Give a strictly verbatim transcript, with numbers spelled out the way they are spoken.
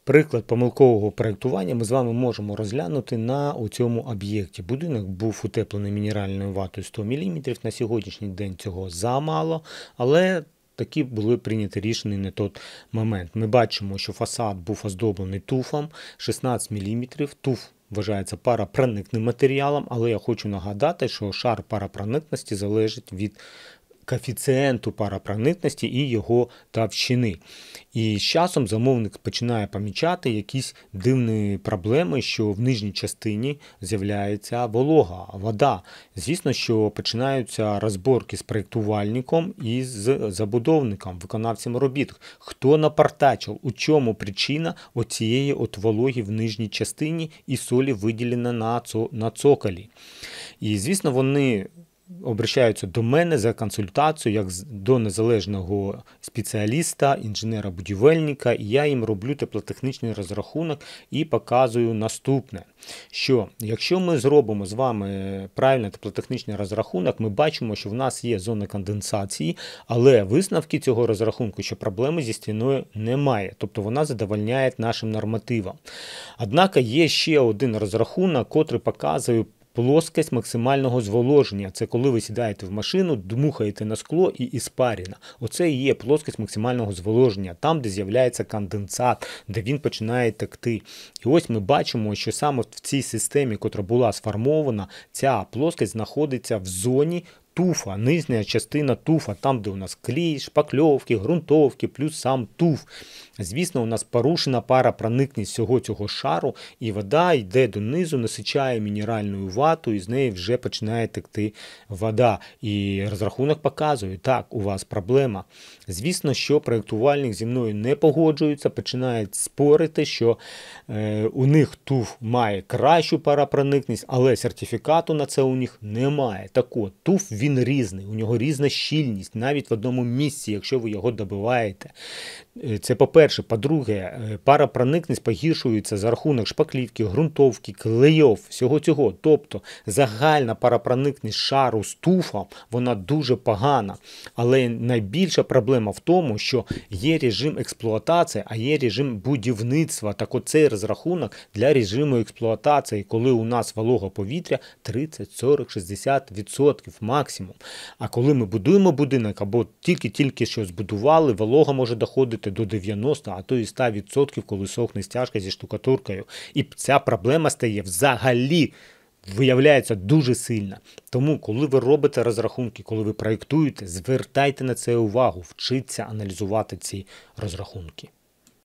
Приклад помилкового проєктування ми з вами можемо розглянути на цьому об'єкті. Будинок був утеплений мінеральною ватою сто міліметрів. На сьогоднішній день цього замало, але такі були прийняті рішення на той момент. Ми бачимо, що фасад був оздоблений туфом шістнадцять міліметрів. Туф вважається парапроникним матеріалом, але я хочу нагадати, що шар парапроникності залежить від коефіцієнту парапроникності і його товщини. І з часом замовник починає помічати якісь дивні проблеми, що в нижній частині з'являється волога, вода. Звісно, що починаються розборки з проєктувальником і з забудовником, виконавцем робіт. Хто напартачив, у чому причина оцієї от вологи в нижній частині і солі виділена на, цо, на цоколі. І, звісно, вони обращаються до мене за консультацією, як до незалежного спеціаліста, інженера-будівельника, і я їм роблю теплотехнічний розрахунок і показую наступне, що якщо ми зробимо з вами правильний теплотехнічний розрахунок, ми бачимо, що в нас є зона конденсації, але висновки цього розрахунку, що проблеми зі стіною немає, тобто вона задовольняє нашим нормативам. Однак є ще один розрахунок, котрий показує плоскость максимального зволоження. Це коли ви сідаєте в машину, дмухаєте на скло і іспарина. Оце і є плоскость максимального зволоження, там, де з'являється конденсат, де він починає текти. І ось ми бачимо, що саме в цій системі, котра була сформована, ця плоскость знаходиться в зоні туфа, нижня частина туфа, там, де у нас клей, шпакльовки, ґрунтовки, плюс сам туф. Звісно, у нас порушена парапроникність всього цього шару, і вода йде донизу, насичає мінеральною ватою, і з неї вже починає текти вода. І розрахунок показує, так, у вас проблема. Звісно, що проєктувальник зі мною не погоджується, починає спорити, що е, у них туф має кращу парапроникність, але сертифікату на це у них немає. Так от, туф він різний, у нього різна щільність, навіть в одному місці, якщо ви його добиваєте. Це по-перше. По-друге, парапроникність погіршується за рахунок шпаклівки, ґрунтовки, клейов, всього цього. Тобто загальна парапроникність шару з туфом, вона дуже погана. Але найбільша проблема в тому, що є режим експлуатації, а є режим будівництва. Так оцей розрахунок для режиму експлуатації, коли у нас волога повітря тридцять, сорок, шістдесят відсотків максимум. А коли ми будуємо будинок, або тільки-тільки що збудували, волога може доходити до дев'яноста, а то і ста відсотків, коли сохне стяжка зі штукатуркою. І ця проблема стає взагалі, виявляється, дуже сильна. Тому, коли ви робите розрахунки, коли ви проєктуєте, звертайте на це увагу, вчіться аналізувати ці розрахунки.